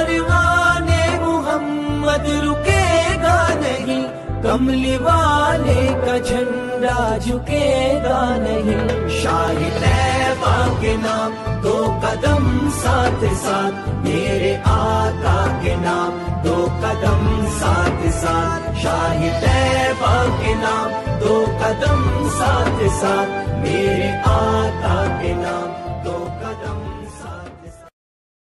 कारवाने मोहम्मद रुकेगा नहीं, कमली वाले का झंडा झुकेगा नहीं। शाही तैबा के नाम दो कदम साथ साथ, मेरे आका के नाम दो कदम साथ साथ। शाही तैबा के नाम दो कदम साथ साथ, मेरे आका के नाम